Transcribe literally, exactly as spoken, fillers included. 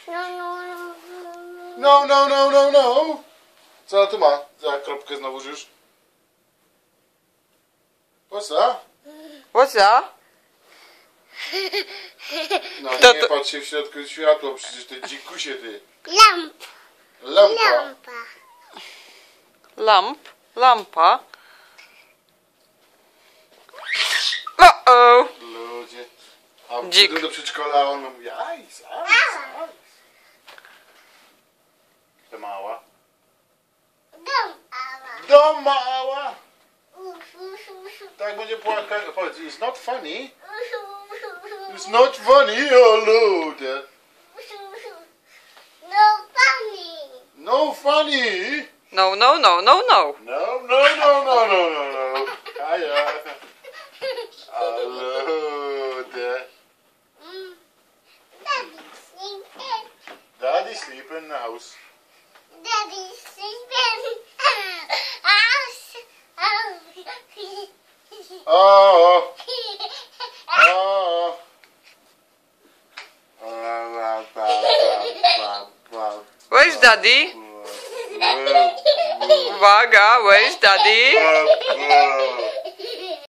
No, no, no, no, no. Co ona tu ma za kropkę znowu już? What's that? What's that? No To- nie to- patrz się w środku światła, przecież te dzikusie ty. Lamp. Lampa. Lampa. Lamp. Lampa. Uh-oh. Ludzie. A Dzik. przyjdę do przedszkola, a on mówi ice, ice, ice. To mała. Dom. Do mała. Tak będzie płakać. Powiedz, it's not funny. It's not funny, oh ludzie. No funny. No funny. No, no, no, no, no. No, no, no, no, no, no, no. Hiya. Ludzie. Daddy sleeping. Daddy sleep in the house. Daddy sleeping. House. Oh, oh. Oh. Where's daddy? Uwaga, where's daddy? Oh.